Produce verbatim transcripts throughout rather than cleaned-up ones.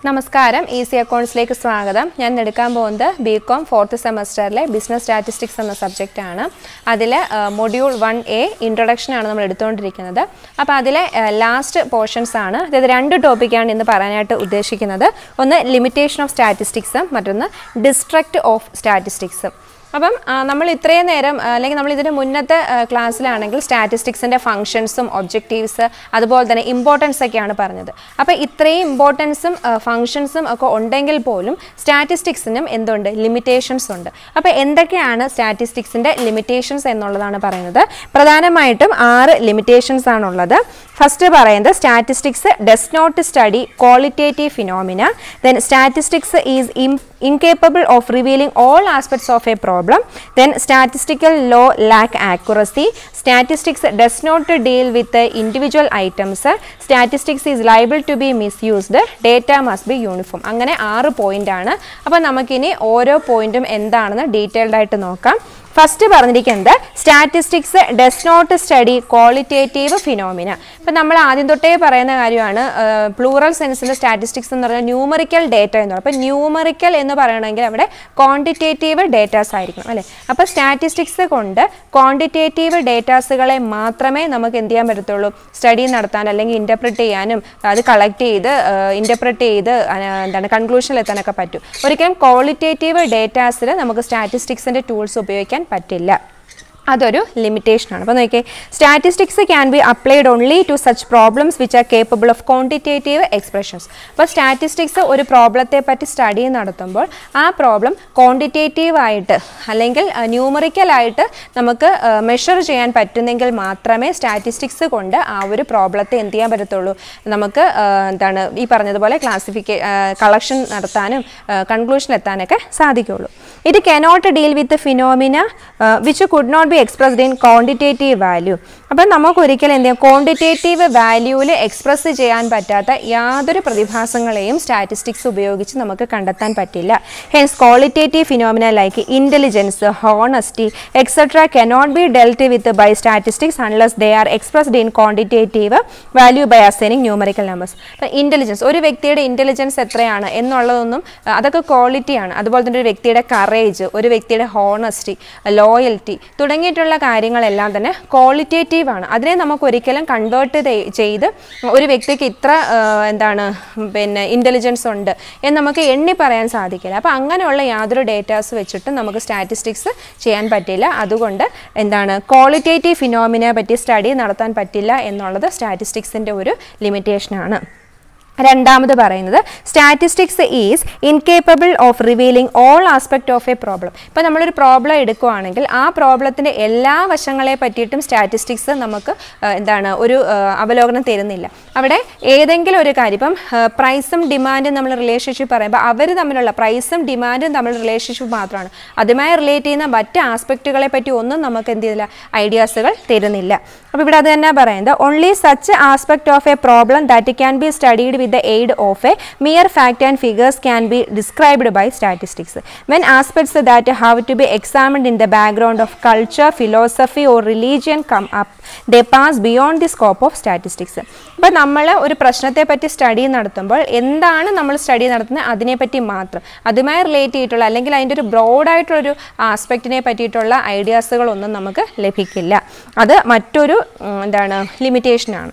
നമസ്കാരം ഈസി അക്കൗണ്ട്സിലേക്ക് സ്വാഗതം. ഞാൻ എടുക്കാൻ പോകുന്നത് ബികോം ഫോർത്ത് സെമസ്റ്ററിലെ ബിസിനസ് സ്റ്റാറ്റിസ്റ്റിക്സ് എന്ന സബ്ജക്റ്റ് ആണ്. അതിൽ മൊഡ്യൂൾ വൺ എ ഇൻട്രൊഡക്ഷൻ ആണ് നമ്മൾ എടുത്തുകൊണ്ടിരിക്കുന്നത്. അപ്പോൾ അതിലെ ലാസ്റ്റ് പോർഷൻസ് ആണ്. അതായത് രണ്ട് ടോപ്പിക്കാണ് ഇന്ന് പറയാനായിട്ട് ഉദ്ദേശിക്കുന്നത്. ഒന്ന് ലിമിറ്റേഷൻ ഓഫ് സ്റ്റാറ്റിസ്റ്റിക്സും മറ്റൊന്ന് ഡിസ്ട്രക്റ്റ് ഓഫ് സ്റ്റാറ്റിസ്റ്റിക്സും. അപ്പം നമ്മൾ ഇത്രയും നേരം അല്ലെങ്കിൽ നമ്മൾ ഇതിന് മുന്നത്തെ ക്ലാസ്സിലാണെങ്കിൽ സ്റ്റാറ്റിസ്റ്റിക്സിൻ്റെ ഫങ്ഷൻസും ഒബ്ജക്റ്റീവ്സ് അതുപോലെ തന്നെ ഇമ്പോർട്ടൻസ് ഒക്കെയാണ് പറഞ്ഞത്. അപ്പോൾ ഇത്രയും ഇമ്പോർട്ടൻസും ഫങ്ഷൻസും ഒക്കെ ഉണ്ടെങ്കിൽ പോലും സ്റ്റാറ്റിസ്റ്റിക്സിനും എന്തുണ്ട്, ലിമിറ്റേഷൻസ് ഉണ്ട്. അപ്പോൾ എന്തൊക്കെയാണ് സ്റ്റാറ്റിസ്റ്റിക്സിൻ്റെ ലിമിറ്റേഷൻസ് എന്നുള്ളതാണ് പറയുന്നത്. പ്രധാനമായിട്ടും ആറ് ലിമിറ്റേഷൻസ് ആണുള്ളത്. ഫസ്റ്റ് പറയുന്നത് statistics does not study qualitative phenomena. Then statistics is incapable of revealing all aspects of a problem. Then statistical law lack accuracy. Statistics does not deal with the individual items. Statistics is liable to be misused. Data must be uniform. അങ്ങനെ ആറ് point ആണ്. അപ്പോൾ നമുക്കിനി ഓരോ പോയിന്റും എന്താണെന്ന് detailed ആയിട്ട് നോക്കാം. ഫസ്റ്റ് പറഞ്ഞിരിക്കുന്നത് statistics does not study qualitative phenomena. ഇപ്പം നമ്മൾ ആദ്യം തൊട്ടേ പറയുന്ന കാര്യമാണ് പ്ലൂറൽ സെൻസിൽ സ്റ്റാറ്റിസ്റ്റിക്സ് എന്ന് പറഞ്ഞാൽ ന്യൂമറിക്കൽ ഡേറ്റ എന്ന് പറയും. അപ്പോൾ ന്യൂമറിക്കൽ എന്ന് പറയണമെങ്കിൽ അവിടെ ക്വാണ്ടിറ്റേറ്റീവ് ഡേറ്റാസ് ആയിരിക്കണം അല്ലേ. അപ്പോൾ സ്റ്റാറ്റിസ്റ്റിക്സ് കൊണ്ട് ക്വാണ്ടിറ്റേറ്റീവ് ഡേറ്റാസുകളെ മാത്രമേ നമുക്ക് എന്ത് ചെയ്യാൻ പറ്റത്തുള്ളൂ, സ്റ്റഡി നടത്താൻ അല്ലെങ്കിൽ ഇൻ്റർപ്രിറ്റ് ചെയ്യാനും അത് കളക്ട് ചെയ്ത് ഇൻ്റർപ്രിറ്റ് ചെയ്ത് എന്താണ് കൺക്ലൂഷനിൽ എത്താനൊക്കെ പറ്റും. ഒരിക്കലും ക്വാളിറ്റേറ്റീവ് ഡേറ്റാസിൽ നമുക്ക് സ്റ്റാറ്റിസ്റ്റിക്സിൻ്റെ ടൂൾസ് ഉപയോഗിക്കാൻ പറ്റില്ല. അതൊരു ലിമിറ്റേഷനാണ്. അപ്പോൾ നോക്കിയേ, statistics can be applied only to such problems which are capable of quantitative expressions. അപ്പോൾ സ്റ്റാറ്റിസ്റ്റിക്സ് ഒരു പ്രോബ്ലത്തെ പറ്റി സ്റ്റഡി നടത്തുമ്പോൾ ആ പ്രോബ്ലം ക്വാണ്ടിറ്റേറ്റീവ് ആയിട്ട് അല്ലെങ്കിൽ ന്യൂമറിക്കലായിട്ട് നമുക്ക് മെഷർ ചെയ്യാൻ പറ്റുന്നെങ്കിൽ മാത്രമേ സ്റ്റാറ്റിസ്റ്റിക്സ് കൊണ്ട് ആ ഒരു പ്രോബ്ലത്തെ എന്ത് ചെയ്യാൻ പറ്റത്തുള്ളൂ, നമുക്ക് എന്താണ് ഈ പറഞ്ഞതുപോലെ ക്ലാസിഫിക്കേ കളക്ഷൻ നടത്താനും കൺക്ലൂഷൻ എത്താനൊക്കെ സാധിക്കുള്ളൂ. It cannot deal with phenomena which could not be expressed in quantitative value. അപ്പം നമുക്ക് ഒരിക്കലും എന്ത് ചെയ്യാം, ക്വാണ്ടിറ്റേറ്റീവ് വാല്യൂവിൽ എക്സ്പ്രസ് ചെയ്യാൻ പറ്റാത്ത യാതൊരു പ്രതിഭാസങ്ങളെയും സ്റ്റാറ്റിസ്റ്റിക്സ് ഉപയോഗിച്ച് നമുക്ക് കണ്ടെത്താൻ പറ്റില്ല. Hence qualitative phenomena like intelligence, honesty etcetera cannot be dealt with by statistics unless they are expressed in quantitative value by assigning numerical numbers. അപ്പം ഇൻ്റലിജൻസ്, ഒരു വ്യക്തിയുടെ ഇൻ്റലിജൻസ് എത്രയാണ് എന്നുള്ളതൊന്നും അതൊക്കെ ക്വാളിറ്റിയാണ്. അതുപോലെ തന്നെ ഒരു വ്യക്തിയുടെ കറേജ്, ഒരു വ്യക്തിയുടെ ഹോണസ്റ്റി, ലോയൽറ്റി തുടങ്ങിയിട്ടുള്ള കാര്യങ്ങളെല്ലാം തന്നെ ക്വാളിറ്റേറ്റീവ് ആണ്. അതിനെ നമുക്ക് ഒരിക്കലും കൺവേർട്ട് ചെയ്ത് ഒരു വ്യക്തിക്ക് ഇത്ര എന്താണ് പിന്നെ ഇൻ്റലിജൻസ് ഉണ്ട് എന്ന് നമുക്ക് എണ്ണി പറയാൻ സാധിക്കില്ല. അപ്പോൾ അങ്ങനെയുള്ള യാതൊരു ഡേറ്റാസ് വെച്ചിട്ട് നമുക്ക് സ്റ്റാറ്റിസ്റ്റിക്സ് ചെയ്യാൻ പറ്റില്ല. അതുകൊണ്ട് എന്താണ് ക്വാളിറ്റേറ്റീവ് ഫിനോമിനെ പറ്റി സ്റ്റഡി നടത്താൻ പറ്റില്ല എന്നുള്ളത് സ്റ്റാറ്റിസ്റ്റിക്സിൻ്റെ ഒരു ലിമിറ്റേഷനാണ്. രണ്ടാമത് പറയുന്നത് statistics is incapable of revealing all aspect of a problem. ഇപ്പോൾ നമ്മളൊരു പ്രോബ്ലം എടുക്കുകയാണെങ്കിൽ ആ പ്രോബ്ലത്തിൻ്റെ എല്ലാ വശങ്ങളെ പറ്റിയിട്ടും സ്റ്റാറ്റിസ്റ്റിക്സ് നമുക്ക് എന്താണ് ഒരു അവലോകനം തരുന്നില്ല. അവിടെ ഏതെങ്കിലും ഒരു കാര്യം, ഇപ്പം പ്രൈസും ഡിമാൻഡും നമ്മൾ റിലേഷൻഷിപ്പ് പറയുമ്പോൾ അവർ തമ്മിലുള്ള പ്രൈസും ഡിമാൻഡും തമ്മിൽ റിലേഷൻഷിപ്പ് മാത്രമാണ്. അതുമായി റിലേറ്റ് ചെയ്യുന്ന മറ്റ് ആസ്പെക്റ്റുകളെ പറ്റി ഒന്നും നമുക്ക് എന്ത് ചെയ്തില്ല, ഐഡിയാസുകൾ തരുന്നില്ല. അപ്പോൾ ഇവിടെ അത് തന്നെ പറയുന്നത് only such aspect of a problem that can be studied with the aid of a mere fact and figures can be described by statistics. When aspects that have to be examined in the background of culture, philosophy or religion come up, they pass beyond the scope of statistics. അപ്പോൾ നമ്മൾ ഒരു പ്രശ്നത്തെ പറ്റി study നടത്തുമ്പോൾ എന്താണ് നമ്മൾ study നടത്തുന്നത് അതിനെപ്പറ്റി മാത്രം, അതുമായി റിലേറ്റ് ചെയ്തിട്ടുള്ള അല്ലെങ്കിൽ അതിൻ്റെ ഒരു ബ്രോഡായിട്ടുള്ളൊരു ആസ്പെക്റ്റിനെ പറ്റിയിട്ടുള്ള ഐഡിയാസുകളൊന്നും നമുക്ക് ലഭിക്കില്ല. അത് മറ്റൊരു എന്താണ് ലിമിറ്റേഷനാണ്.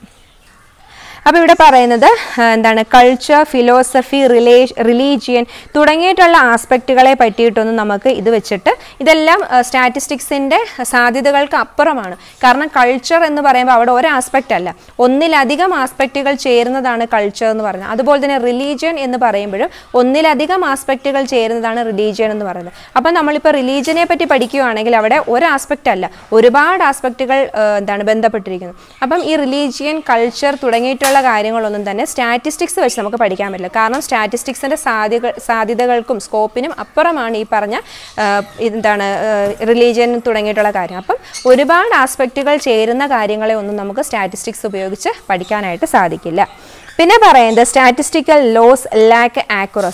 അപ്പോൾ ഇവിടെ പറയുന്നത് എന്താണ്, കൾച്ചർ, ഫിലോസഫി, റിലേ റിലീജിയൻ തുടങ്ങിയിട്ടുള്ള ആസ്പെക്റ്റുകളെ പറ്റിയിട്ടൊന്നും നമുക്ക് ഇത് വെച്ചിട്ട് ഇതെല്ലാം സ്റ്റാറ്റിസ്റ്റിക്സിൻ്റെ സാധ്യതകൾക്ക് അപ്പുറമാണ്. കാരണം കൾച്ചർ എന്ന് പറയുമ്പോൾ അവിടെ ഒരു ആസ്പെക്റ്റ് അല്ല, ഒന്നിലധികം ആസ്പെക്റ്റുകൾ ചേരുന്നതാണ് കൾച്ചർ എന്ന് പറയുന്നത്. അതുപോലെ തന്നെ റിലീജിയൻ എന്ന് പറയുമ്പോഴും ഒന്നിലധികം ആസ്പെക്റ്റുകൾ ചേരുന്നതാണ് റിലീജിയൻ എന്ന് പറയുന്നത്. അപ്പം നമ്മളിപ്പോൾ റിലീജിയനെ പറ്റി പഠിക്കുകയാണെങ്കിൽ അവിടെ ഒരു ആസ്പെക്റ്റ് അല്ല, ഒരുപാട് ആസ്പെക്റ്റുകൾ എന്താണ് ബന്ധപ്പെട്ടിരിക്കുന്നത്. അപ്പം ഈ റിലീജിയൻ, കൾച്ചർ തുടങ്ങിയിട്ടുള്ള കാര്യങ്ങളൊന്നും തന്നെ സ്റ്റാറ്റിസ്റ്റിക്സ് വെച്ച് നമുക്ക് പഠിക്കാൻ പറ്റില്ല. കാരണം സ്റ്റാറ്റിസ്റ്റിക്സിൻ്റെ സാധ്യത സാധ്യതകൾക്കും സ്കോപ്പിനും അപ്പുറമാണ് ഈ പറഞ്ഞ എന്താണ് റിലീജിയൻ തുടങ്ങിയിട്ടുള്ള കാര്യം. അപ്പം ഒരുപാട് ആസ്പെക്റ്റുകൾ ചേരുന്ന കാര്യങ്ങളെ ഒന്നും നമുക്ക് സ്റ്റാറ്റിസ്റ്റിക്സ് ഉപയോഗിച്ച് പഠിക്കാനായിട്ട് സാധിക്കില്ല. പിന്നെ പറയുന്നത് സ്റ്റാറ്റിസ്റ്റിക്കൽ ലോസ് ലാക്ക് ആക്യുറസി.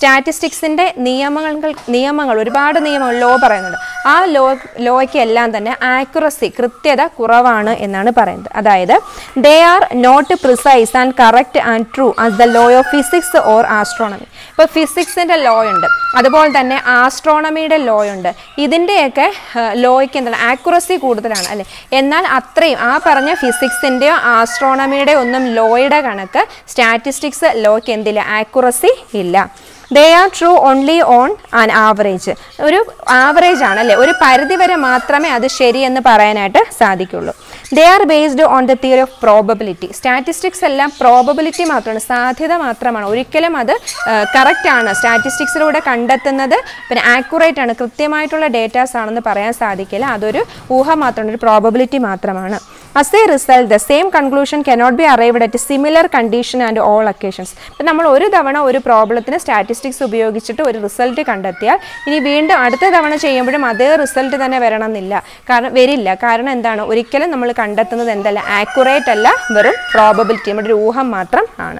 സ്റ്റാറ്റിസ്റ്റിക്സിൻ്റെ നിയമങ്ങൾ നിയമങ്ങൾ ഒരുപാട് നിയമങ്ങൾ ലോ പറയുന്നുണ്ട്. ആ ലോ ലോയ്ക്ക് എല്ലാം തന്നെ ആക്യുറസി കൃത്യത കുറവാണ് എന്നാണ് പറയുന്നത്. അതായത് they are not precise and correct and true as the law of physics or astronomy. ഇപ്പോൾ ഫിസിക്സിൻ്റെ ലോ ഉണ്ട്, അതുപോലെ തന്നെ ആസ്ട്രോണമിയുടെ ലോ ഉണ്ട്. ഇതിൻ്റെയൊക്കെ ലോയ്ക്ക് എന്താണ് ആക്യുറസി കൂടുതലാണ് അല്ലേ. എന്നാൽ അത്രയും ആ പറഞ്ഞ ഫിസിക്സിൻ്റെയോ ആസ്ട്രോണമിയുടെയോ ഒന്നും ലോയുടെ കണക്ക് സ്റ്റാറ്റിസ്റ്റിക്സ് ലോയ്ക്ക് എന്തില്ല, ആക്യുറസി ഇല്ല. They are true only on an average. ഒരു ആവറേജ് ആണ് അല്ലേ, ഒരു പരിധി വരെ മാത്രമേ അത് ശരിയെന്ന് പറയാനായിട്ട് സാധിക്കുള്ളൂ. They are based on the theory of probability. Statistics എല്ലാം പ്രോബബിലിറ്റി മാത്രമാണ്, സാധ്യത മാത്രമാണ്. ഒരിക്കലും അത് കറക്റ്റ് ആണ്, സ്റ്റാറ്റിസ്റ്റിക്സിലൂടെ കണ്ടെത്തുന്നത് പിന്നെ ആക്യുറേറ്റ് ആണ്, കൃത്യമായിട്ടുള്ള ഡേറ്റാസ് ആണെന്ന് പറയാൻ സാധിക്കില്ല. അതൊരു ഊഹം മാത്രമാണ്, ഒരു പ്രോബബിലിറ്റി മാത്രമാണ്. As a result, the same conclusion cannot be arrived at a similar condition and all occasions. ഇപ്പം നമ്മൾ ഒരു തവണ ഒരു പ്രോബ്ലത്തിന് സ്റ്റാറ്റിസ്റ്റിക്സ് ഉപയോഗിച്ചിട്ട് ഒരു റിസൾട്ട് കണ്ടെത്തിയാൽ ഇനി വീണ്ടും അടുത്ത തവണ ചെയ്യുമ്പോഴും അതേ റിസൾട്ട് തന്നെ വരണം എന്നില്ല, കാരണം വരില്ല. കാരണം എന്താണ്, ഒരിക്കലും നമ്മൾ കണ്ടെത്തുന്നത് എന്തല്ല, ആക്യുറേറ്റ് അല്ല, വെറും പ്രോബബിലിറ്റി, നമ്മുടെ ഒരു ഊഹം മാത്രം ആണ്.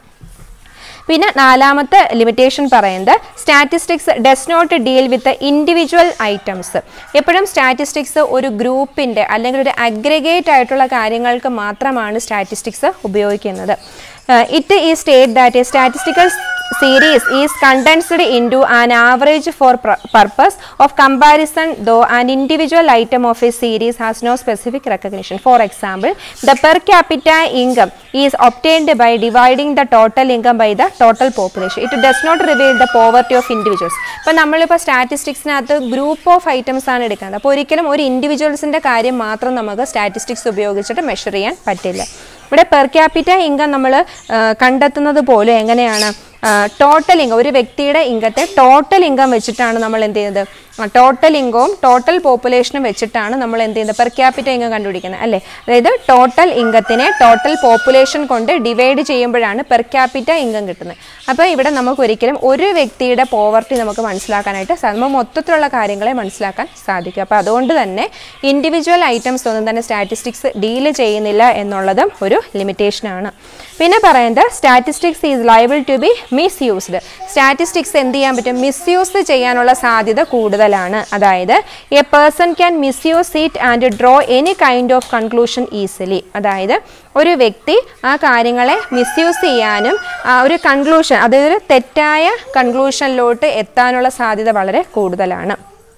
പിന്നെ നാലാമത്തെ ലിമിറ്റേഷൻ പറയുന്നത് statistics does not deal with individual items. എപ്പോഴും സ്റ്റാറ്റിസ്റ്റിക്സ് ഒരു ഗ്രൂപ്പിൻ്റെ അല്ലെങ്കിൽ ഒരു അഗ്രിഗേറ്റ് ആയിട്ടുള്ള കാര്യങ്ങൾക്ക് മാത്രമാണ് സ്റ്റാറ്റിസ്റ്റിക്സ് ഉപയോഗിക്കുന്നത്. It is state that a statistical series is condensed into an average for purpose of comparison, though an individual item of a series has no specific recognition. For example, the per capita income is obtained by dividing the total income by the total population. It does not reveal the poverty of individuals. ഇപ്പോൾ നമ്മളിപ്പോൾ സ്റ്റാറ്റിസ്റ്റിക്സിനകത്ത് group of items ആണ് എടുക്കുന്നത്. അപ്പോൾ ഒരിക്കലും ഒരു ഇൻഡിവിജ്വൽസിൻ്റെ കാര്യം മാത്രം നമുക്ക് സ്റ്റാറ്റിസ്റ്റിക്സ് ഉപയോഗിച്ചിട്ട് മെഷർ ചെയ്യാൻ പറ്റില്ല. ഇവിടെ പെർ ക്യാപിറ്റ ഇൻകം നമ്മൾ കണ്ടെത്തുന്നത് പോലും എങ്ങനെയാണ്, ടോട്ടൽ ഇൻകം, ഒരു വ്യക്തിയുടെ ഇൻകത്തെ ടോട്ടൽ ഇൻകം വെച്ചിട്ടാണ് നമ്മൾ എന്ത് ചെയ്യുന്നത്, ടോട്ടൽ ഇൻകവും ടോട്ടൽ പോപ്പുലേഷനും വെച്ചിട്ടാണ് നമ്മൾ എന്ത് ചെയ്യുന്നത്, പെർ ക്യാപിറ്റ ഇൻകം കണ്ടുപിടിക്കുന്നത് അല്ലേ. അതായത് ടോട്ടൽ ഇൻകത്തിനെ ടോട്ടൽ പോപ്പുലേഷൻ കൊണ്ട് ഡിവൈഡ് ചെയ്യുമ്പോഴാണ് പെർ ക്യാപിറ്റ ഇൻകം കിട്ടുന്നത്. അപ്പോൾ ഇവിടെ നമുക്ക് ഒരിക്കലും ഒരു വ്യക്തിയുടെ പോവർട്ടി നമുക്ക് മനസ്സിലാക്കാനായിട്ട് സാധിക്കും, മൊത്തത്തിലുള്ള കാര്യങ്ങളെ മനസ്സിലാക്കാൻ സാധിക്കും. അപ്പോൾ അതുകൊണ്ട് തന്നെ ഇൻഡിവിജ്വൽ ഐറ്റംസ് ഒന്നും തന്നെ സ്റ്റാറ്റിസ്റ്റിക്സ് ഡീല് ചെയ്യുന്നില്ല എന്നുള്ളതും ഒരു ലിമിറ്റേഷനാണ്. പിന്നെ പറയുന്നത് statistics is liable to be misused. Statistics എന്ത് ചെയ്യാൻ പറ്റും, മിസ്യൂസ് ചെയ്യാനുള്ള സാധ്യത കൂടുതലാണ്. അതായത് a person can misuse it and draw any kind of conclusion easily. അതായത് ഒരു വ്യക്തി ആ കാര്യങ്ങളെ മിസ്യൂസ് ചെയ്യാനും ആ ഒരു കൺക്ലൂഷൻ, അതായത് തെറ്റായ കൺക്ലൂഷനിലോട്ട് എത്താനുള്ള സാധ്യത വളരെ കൂടുതലാണ്.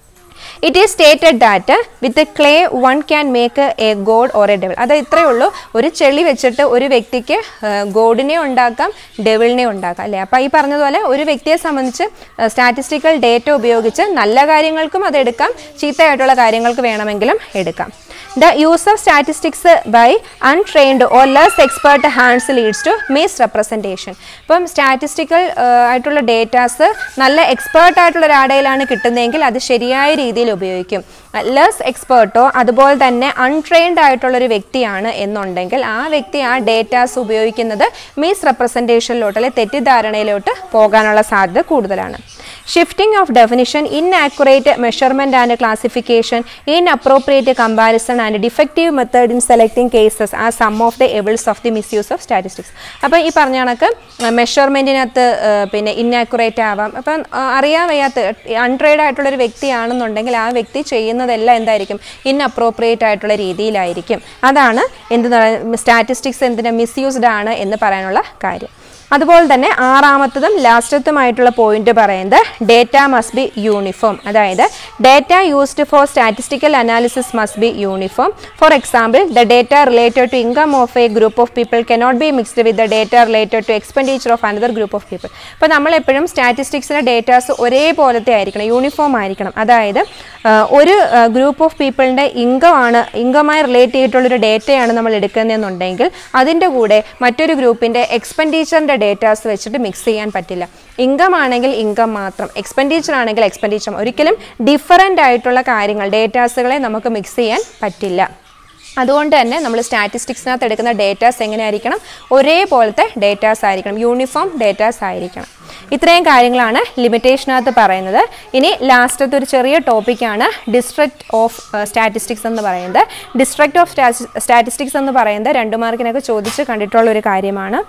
It is stated that with the clay one can make a god or a devil. അത് ഇത്രയേ ഉള്ളൂ, ഒരു ചെളി വെച്ചിട്ട് ഒരു വ്യക്തിക്ക് ഗോഡിനെ ഉണ്ടാക്കാം, ഡെവിളിനെ ഉണ്ടാക്കാം അല്ലേ. അപ്പോൾ ഈ പറഞ്ഞതുപോലെ ഒരു വ്യക്തിയെ സംബന്ധിച്ച് സ്റ്റാറ്റിസ്റ്റിക്കൽ ഡേറ്റ ഉപയോഗിച്ച് നല്ല കാര്യങ്ങൾക്കും അത് എടുക്കാം, ചീത്തയായിട്ടുള്ള കാര്യങ്ങൾക്ക് വേണമെങ്കിലും എടുക്കാം. The use of statistics by untrained or less expert hands leads to misrepresentation. ഇപ്പം സ്റ്റാറ്റിസ്റ്റിക്കൽ ആയിട്ടുള്ള ഡേറ്റാസ് നല്ല എക്സ്പേർട്ട് ആയിട്ടുള്ള ഒരാടയിലാണ് കിട്ടുന്നതെങ്കിൽ അത് ശരിയായ രീതിയിൽ ഉപയോഗിക്കും. ലെസ് എക്സ്പേർട്ടോ അതുപോലെ തന്നെ അൺട്രെയിൻഡ് ആയിട്ടുള്ളൊരു വ്യക്തിയാണ് എന്നുണ്ടെങ്കിൽ ആ വ്യക്തി ആ ഡേറ്റാസ് ഉപയോഗിക്കുന്നത് മിസ് റെപ്രസെൻറ്റേഷനിലോട്ട് അല്ലെങ്കിൽ തെറ്റിദ്ധാരണയിലോട്ട് പോകാനുള്ള സാധ്യത കൂടുതലാണ്. Shifting of definition, inaccurate measurement and classification, inappropriate comparison and defective method in selecting cases are some of the evils of the misuse of statistics. അപ്പോൾ ഈ പറഞ്ഞ കണക്ക് മെഷർമെൻറ്റിനകത്ത് പിന്നെ ഇൻആക്യുറേറ്റ് ആവാം. അപ്പം അറിയാൻ വയ്യാത്ത അൺട്രെയിൻഡ് ആയിട്ടുള്ളൊരു വ്യക്തിയാണെന്നുണ്ടെങ്കിൽ ആ വ്യക്തി ചെയ്യുന്നതെല്ലാം എന്തായിരിക്കും, ഇൻഅപ്രോപ്രിയേറ്റ് ആയിട്ടുള്ള രീതിയിലായിരിക്കും. അതാണ് എന്ത് സ്റ്റാറ്റിസ്റ്റിക്സ് എന്തിനാ മിസ്യൂസ്ഡ് ആണ് എന്ന് പറയാനുള്ള കാര്യം. അതുപോലെ തന്നെ ആറാമത്തതും ലാസ്റ്റത്തുമായിട്ടുള്ള പോയിന്റ് പറയുന്നത് ഡേറ്റ മസ്റ്റ് ബി യൂണിഫോം. അതായത് data used for statistical analysis must be uniform. For example, the data related to income of a group of people cannot be mixed with the data related to expenditure of another group of people. അപ്പോൾ നമ്മളെപ്പോഴും സ്റ്റാറ്റിസ്റ്റിക്സിൻ്റെ datas ഒരേപോലത്തെ ആയിരിക്കണം, uniform ആയിരിക്കണം. അതായത് ഒരു group of പീപ്പിളിൻ്റെ income ആണ്, ഇൻകമായി relate ചെയ്തിട്ടുള്ളൊരു ഡേറ്റയാണ് നമ്മൾ എടുക്കുന്നതെന്നുണ്ടെങ്കിൽ അതിൻ്റെ കൂടെ മറ്റൊരു ഗ്രൂപ്പിൻ്റെ എക്സ്പെൻഡിച്ചറിൻ്റെ ഡേറ്റാസ് വെച്ചിട്ട് മിക്സ് ചെയ്യാൻ പറ്റില്ല. ഇൻകം ആണെങ്കിൽ ഇൻകം മാത്രം, എക്സ്പെൻഡിച്ചർ ആണെങ്കിൽ എക്സ്പെൻഡിച്ചർ, ഒരിക്കലും ഡിഫറൻ്റ് ആയിട്ടുള്ള കാര്യങ്ങൾ ഡേറ്റാസുകളെ നമുക്ക് മിക്സ് ചെയ്യാൻ പറ്റില്ല. അതുകൊണ്ട് തന്നെ നമ്മൾ സ്റ്റാറ്റിസ്റ്റിക്സിനകത്ത് എടുക്കുന്ന ഡേറ്റാസ് എങ്ങനെയായിരിക്കണം, ഒരേപോലത്തെ ഡേറ്റാസ് ആയിരിക്കണം, യൂണിഫോം ഡേറ്റാസ് ആയിരിക്കണം. ഇത്രയും കാര്യങ്ങളാണ് ലിമിറ്റേഷനകത്ത് പറയുന്നത്. ഇനി ലാസ്റ്റത്തെ ഒരു ചെറിയ ടോപ്പിക്കാണ് ഡിസ്ട്രിക്റ്റ് ഓഫ് സ്റ്റാറ്റിസ്റ്റിക്സ് എന്ന് പറയുന്നത്. ഡിസ്ട്രിക്റ്റ് ഓഫ് സ്റ്റാറ്റിസ്റ്റിക്സ് എന്ന് പറയുന്നത് രണ്ട് മാർക്കിനൊക്കെ ചോദിച്ച് കണ്ടിട്ടുള്ള ഒരു കാര്യമാണ്.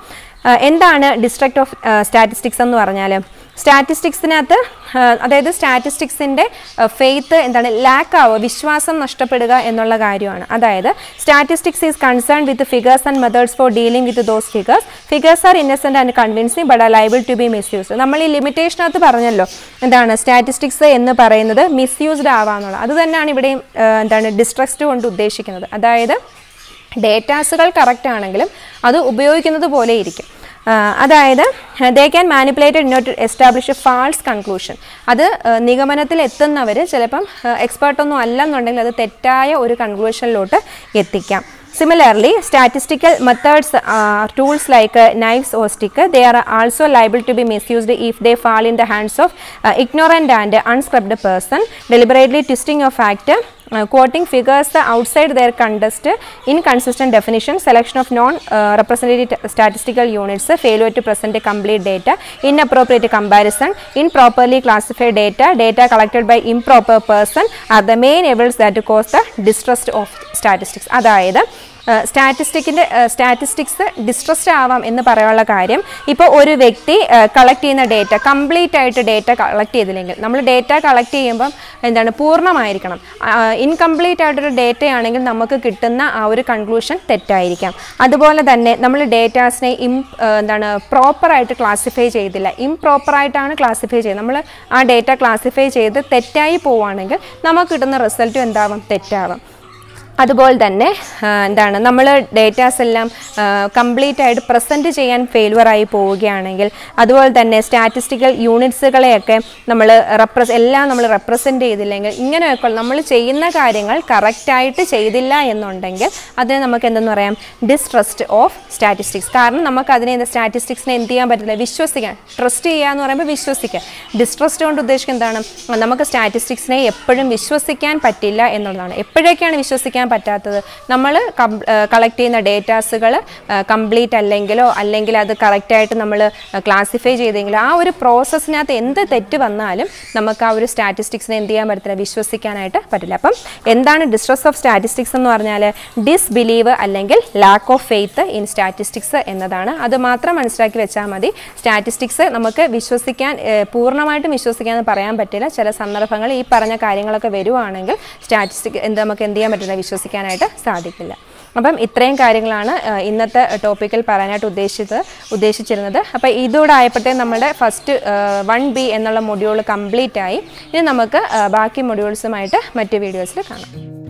എന്താണ് ഡിസ്ട്രക്റ്റ് ഓഫ് സ്റ്റാറ്റിസ്റ്റിക്സ് എന്ന് പറഞ്ഞാൽ സ്റ്റാറ്റിസ്റ്റിക്സിനകത്ത് അതായത് സ്റ്റാറ്റിസ്റ്റിക്സിൻ്റെ ഫെയ്ത്ത് എന്താണ് ലാക്ക് ആവുക വിശ്വാസം നഷ്ടപ്പെടുക എന്നുള്ള കാര്യമാണ്. അതായത് statistics is concern with figures and methods for dealing with those figures figures are innocent and convincing but are liable to be misused. നമ്മൾ ഈ ലിമിറ്റേഷനകത്ത് പറഞ്ഞല്ലോ എന്താണ് സ്റ്റാറ്റിസ്റ്റിക്സ് എന്ന് പറയുന്നത് മിസ്യൂസ്ഡ് ആവാന്നുള്ളത്. അത് തന്നെയാണ് ഇവിടെയും എന്താണ് ഡിസ്ട്രക്റ്റ് കൊണ്ട് ഉദ്ദേശിക്കുന്നത്. അതായത് ഡേറ്റാസുകൾ കറക്റ്റ് ആണെങ്കിലും അത് ഉപയോഗിക്കുന്നത് പോലെ ഇരിക്കും. അതായത് they can manipulated in order to establish a false conclusion. അത് നിഗമനത്തിൽ എത്തുന്നവർ ചിലപ്പം എക്സ്പേർട്ടൊന്നും അല്ലെന്നുണ്ടെങ്കിൽ അത് തെറ്റായ ഒരു കൺക്ലൂഷനിലോട്ട് എത്തിക്കാം. Similarly, statistical methods are tools like uh, knives or stick. They are also liable to be misused if they fall in the hands of uh, ignorant and unscruped person, deliberately twisting a fact, uh, quoting figures outside their context, inconsistent definition, selection of non-representative uh, statistical units, failure to present a complete data, inappropriate comparison, improperly classified data, data collected by improper person are the main evils that cause the distrust of statistics. അതായത് സ്റ്റാറ്റിസ്റ്റിക്കിൻ്റെ statistics distrust ആവാം എന്ന് പറയാനുള്ള കാര്യം ഇപ്പോൾ ഒരു വ്യക്തി collect ചെയ്യുന്ന data complete ആയിട്ട് ഡേറ്റ കളക്ട് ചെയ്തില്ലെങ്കിൽ നമ്മൾ ഡേറ്റ കളക്ട് ചെയ്യുമ്പം എന്താണ് പൂർണ്ണമായിരിക്കണം. ഇൻകംപ്ലീറ്റ് ആയിട്ടൊരു ഡേറ്റയാണെങ്കിൽ നമുക്ക് കിട്ടുന്ന ആ ഒരു കൺക്ലൂഷൻ തെറ്റായിരിക്കാം. അതുപോലെ തന്നെ നമ്മൾ ഡേറ്റാസിനെ ഇം എന്താണ് പ്രോപ്പറായിട്ട് ക്ലാസിഫൈ ചെയ്തില്ല ഇംപ്രോപ്പറായിട്ടാണ് ക്ലാസിഫൈ ചെയ്തത് നമ്മൾ ആ ഡേറ്റ ക്ലാസിഫൈ ചെയ്ത് തെറ്റായി പോവുകയാണെങ്കിൽ നമുക്ക് കിട്ടുന്ന റിസൾട്ടും എന്താവാം തെറ്റാവാം. അതുപോലെ തന്നെ എന്താണ് നമ്മൾ ഡേറ്റാസ് എല്ലാം കംപ്ലീറ്റ് ആയിട്ട് പ്രസൻറ്റ് ചെയ്യാൻ ഫെയിലുവറായി പോവുകയാണെങ്കിൽ അതുപോലെ തന്നെ സ്റ്റാറ്റിസ്റ്റിക്കൽ യൂണിറ്റ്സുകളെയൊക്കെ നമ്മൾ റെപ്രസ് എല്ലാം നമ്മൾ റെപ്രസെൻറ്റ് ചെയ്തില്ലെങ്കിൽ ഇങ്ങനെയൊക്കെ നമ്മൾ ചെയ്യുന്ന കാര്യങ്ങൾ കറക്റ്റായിട്ട് ചെയ്തില്ല എന്നുണ്ടെങ്കിൽ അതിനെ നമുക്ക് എന്തെന്ന് പറയാം ഡിസ്ട്രസ്റ്റ് ഓഫ് സ്റ്റാറ്റിസ്റ്റിക്സ്. കാരണം നമുക്ക് അതിനെ സ്റ്റാറ്റിസ്റ്റിക്സിനെ എന്ത് ചെയ്യാൻ പറ്റില്ല വിശ്വസിക്കാൻ ട്രസ്റ്റ് ചെയ്യുക എന്ന് പറയുമ്പോൾ വിശ്വസിക്കുക. ഡിസ്ട്രസ്റ്റ് കൊണ്ട് ഉദ്ദേശിക്കുന്നത് എന്താണ് നമുക്ക് സ്റ്റാറ്റിസ്റ്റിക്സിനെ എപ്പോഴും വിശ്വസിക്കാൻ പറ്റില്ല എന്നുള്ളതാണ്. എപ്പോഴൊക്കെയാണ് വിശ്വസിക്കാൻ പറ്റാത്തത് നമ്മൾ കളക്ട് ചെയ്യുന്ന ഡേറ്റാസുകൾ കംപ്ലീറ്റ് അല്ലെങ്കിലോ അല്ലെങ്കിൽ അത് കറക്റ്റായിട്ട് നമ്മൾ ക്ലാസിഫൈ ചെയ്തെങ്കിലോ ആ ഒരു പ്രോസസ്സിനകത്ത് എന്ത് തെറ്റ് വന്നാലും നമുക്ക് ആ ഒരു സ്റ്റാറ്റിസ്റ്റിക്സിനെ എന്ത് ചെയ്യാൻ പറ്റില്ല വിശ്വസിക്കാനായിട്ട് പറ്റില്ല. അപ്പം എന്താണ് ഡിസ്ട്രസ് ഓഫ് സ്റ്റാറ്റിസ്റ്റിക്സ് എന്ന് പറഞ്ഞാൽ ഡിസ്ബിലീവ് അല്ലെങ്കിൽ lack of faith in statistics എന്നതാണ്. അത് മാത്രം മനസ്സിലാക്കി വെച്ചാൽ മതി. സ്റ്റാറ്റിസ്റ്റിക്സ് നമുക്ക് വിശ്വസിക്കാൻ പൂർണ്ണമായിട്ടും വിശ്വസിക്കാമെന്ന് പറയാൻ പറ്റില്ല. ചില സന്ദർഭങ്ങൾ ഈ പറഞ്ഞ കാര്യങ്ങളൊക്കെ വരുവാണെങ്കിൽ സ്റ്റാറ്റിസ്റ്റിക് എന്ത് നമുക്ക് എന്ത് ചെയ്യാൻ പറ്റില്ല വിശ്വസിക്കാനായിട്ട് സാധിക്കില്ല. അപ്പം ഇത്രയും കാര്യങ്ങളാണ് ഇന്നത്തെ ടോപ്പിക്കിൽ പറയാനായിട്ട് ഉദ്ദേശിച്ചത് ഉദ്ദേശിച്ചിരുന്നത്. അപ്പോൾ ഇതോടെ ആയപ്പോഴത്തേക്കും നമ്മുടെ ഫസ്റ്റ് വൺ ബി എന്നുള്ള മൊഡ്യൂൾ കംപ്ലീറ്റ് ആയി. ഇനി നമുക്ക് ബാക്കി മൊഡ്യൂൾസുമായിട്ട് മറ്റ് വീഡിയോസിൽ കാണാം.